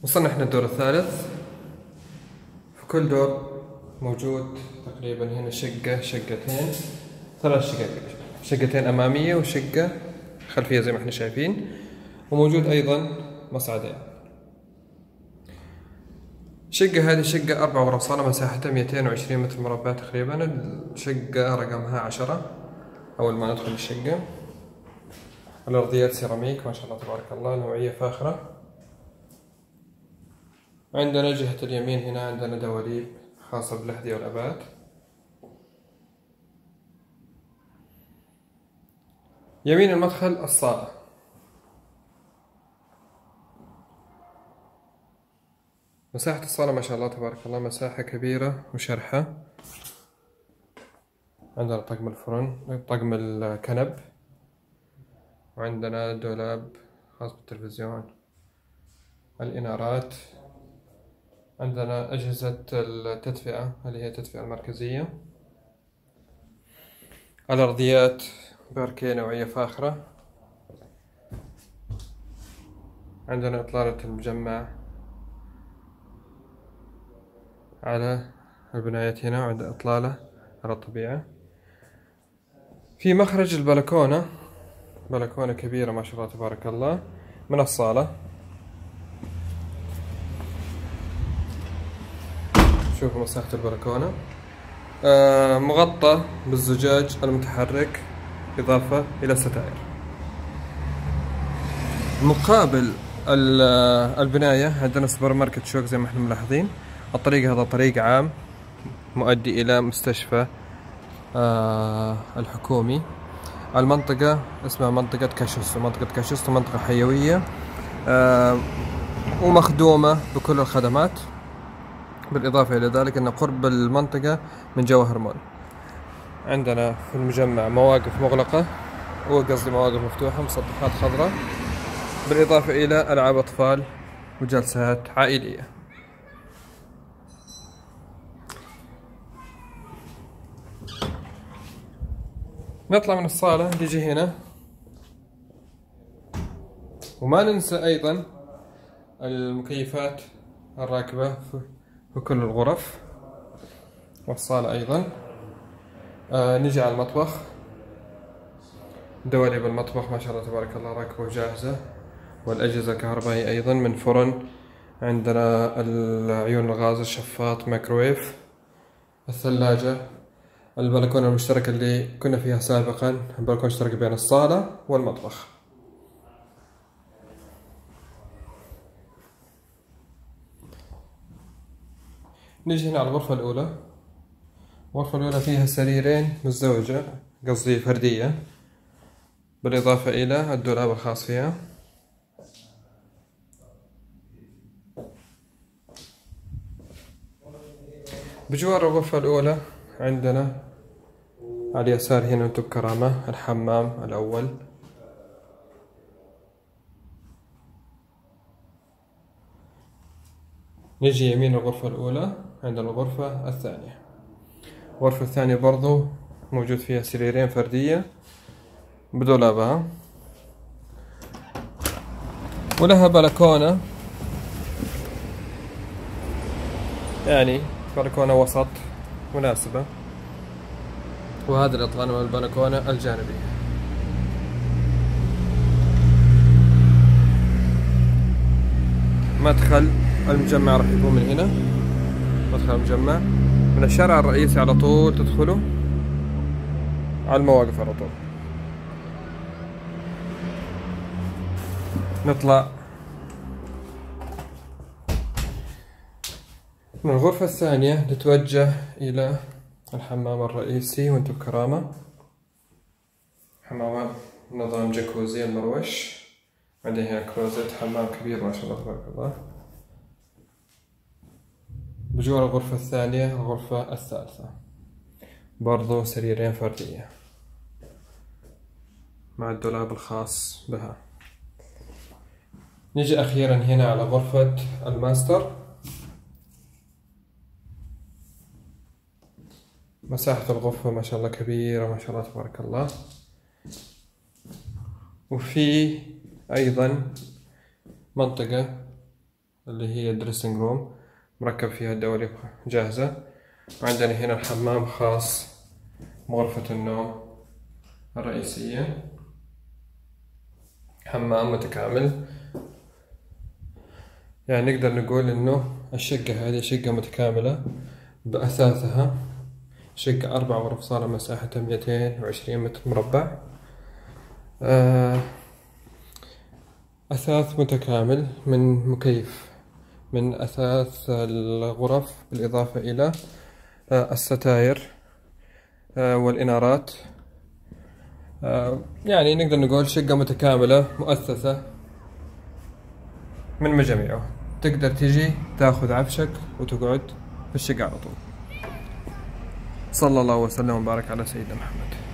وصلنا احنا الدور الثالث. في كل دور موجود تقريبا هنا شقتين، 3 شقق، شقتين أمامية وشقة خلفية زي ما احنا شايفين، وموجود أيضا مصعدين. هذه شقة 4 غرف صالة، مساحتها 220 متر مربع تقريبا. الشقة رقمها 10. أول ما ندخل الشقة الأرضيات سيراميك ما شاء الله تبارك الله، نوعية فاخرة. عندنا جهة اليمين هنا عندنا دواليب خاصة بالأحذية والأبات. يمين المدخل الصالة. مساحة الصالة ما شاء الله تبارك الله مساحة كبيرة وشرحة. عندنا طقم الفرن، طقم الكنب، وعندنا دولاب خاص بالتلفزيون، الإنارات. عندنا أجهزة التدفئة اللي هي التدفئة المركزية. الأرضيات باركيه نوعية فاخرة. عندنا إطلالة المجمع على البنايات هنا، وعندنا إطلالة على الطبيعة. في مخرج البلكونة، بلكونة كبيرة ما شاء الله تبارك الله من الصالة. شوفوا مساحة البلكونة، مغطى بالزجاج المتحرك إضافة إلى ستائر. مقابل البناية عندنا سوبر ماركت شوك زي ما احنا ملاحظين. الطريق هذا طريق عام مؤدي إلى مستشفى الحكومي. المنطقة اسمها منطقة كاشوستو. منطقة كاشوستو منطقة حيوية ومخدومة بكل الخدمات. بالإضافة إلى ذلك أن قرب المنطقة من جوهر مول. عندنا في المجمع مواقف مغلقة، وقصدي مواقف مفتوحة، مسطحات خضراء، بالإضافة إلى ألعاب أطفال وجلسات عائلية. نطلع من الصالة نجي هنا، وما ننسى أيضا المكيفات الراكبة في كل الغرف والصالة أيضا. نجي على المطبخ، دواليب المطبخ ما شاء الله تبارك الله راكبة وجاهزة، والأجهزة الكهربائية أيضا من فرن. عندنا عيون الغاز، الشفاط، مايكرويف، الثلاجة. البلكونة المشتركة اللي كنا فيها سابقا، البلكونة مشترك بين الصالة والمطبخ. نيجي هنا على الغرفة الأولى. الغرفة الأولى فيها سريرين مزدوجة، قصدي فردية، بالإضافة إلى الدولاب الخاص فيها. بجوار الغرفة الأولى عندنا على اليسار هنا انتم بكرامة الحمام الأول. نجي يمين الغرفة الأولى عندنا الغرفة الثانية. الغرفة الثانية برضو موجود فيها سريرين فردية بدولابها، ولها بلكونة، يعني بلكونة وسط مناسبة. وهذا الإطلال من البلكونة الجانبية. مدخل المجمع راح يكون من هنا. مدخل المجمع من الشارع الرئيسي على طول، تدخلوا على المواقف على طول. نطلع من الغرفة الثانية نتوجه إلى الحمام الرئيسي وانتم بكرامة. حمام نظام جاكوزي المروش. عندنا هنا كلوزت، حمام كبير ما شاء الله تبارك الله. بجوار الغرفة الثانية الغرفة الثالثة، برضو سريرين فردية مع الدولاب الخاص بها. نجي أخيرا هنا على غرفة الماستر. مساحة الغرفة ما شاء الله كبيرة ما شاء الله تبارك الله. وفي أيضا منطقة اللي هي الدريسنج روم، مركب فيها الدواليب جاهزة. وعندنا هنا الحمام خاص بغرفة النوم الرئيسية، حمام متكامل. يعني نقدر نقول إنه الشقة هذه شقة متكاملة بأثاثها، شقة 4 غرف صالة مساحتها 220 متر مربع. أثاث متكامل من مكيف من أثاث الغرف، بالإضافة إلى الستاير والإنارات. يعني نقدر نقول شقة متكاملة مؤثثة من مجاميعه. تقدر تجي تاخذ عفشك وتقعد في الشقة على طول. صلى الله وسلم وبارك على سيدنا محمد.